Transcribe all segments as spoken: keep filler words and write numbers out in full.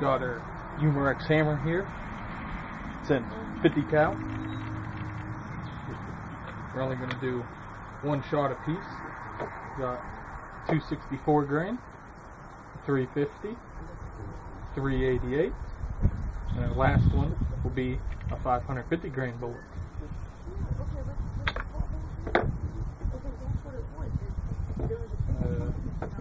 got our Umarex Hammer here. It's in fifty cal. We're only going to do one shot a piece. Got two sixty-four grain, three fifty, three eighty-eight, and our last one will be a five hundred fifty grain bullet. Uh,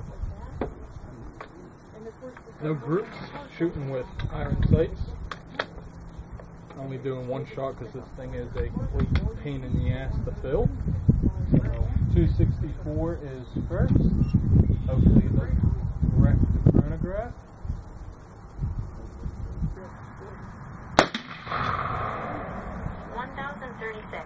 no groups, shooting with iron sights. Only doing one shot because this thing is a complete pain in the ass to fill. So two sixty-four is first. Hopefully it doesn't wreck the chronograph. one thousand thirty-six.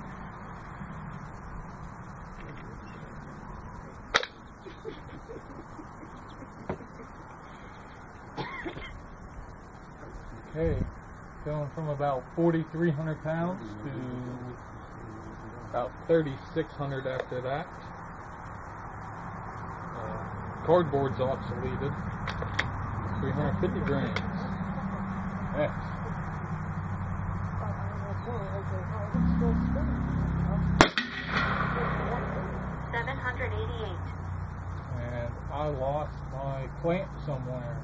Okay, going from about forty-three hundred pounds to about thirty-six hundred after that. Uh, cardboard's obsoleted. three hundred fifty grains. Next. seven hundred eighty-eight. And I lost my clamp somewhere.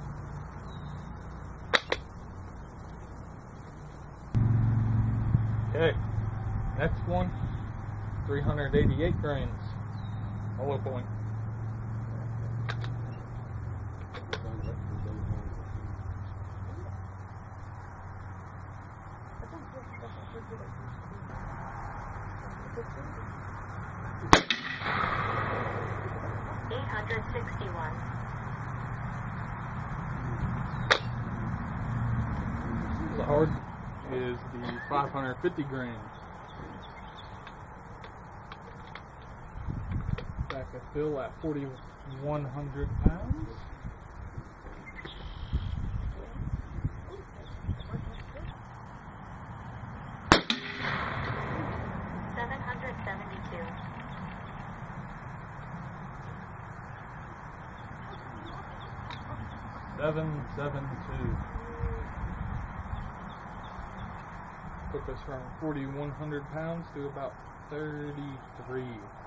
Okay, next one, three hundred eighty-eight grains, hollow point. eight hundred sixty-one. The hard is the five hundred fifty grains. Back a fill at forty-one hundred pounds. seven hundred seventy-two. seven seven two. Took us from forty-one hundred pounds to about thirty-three.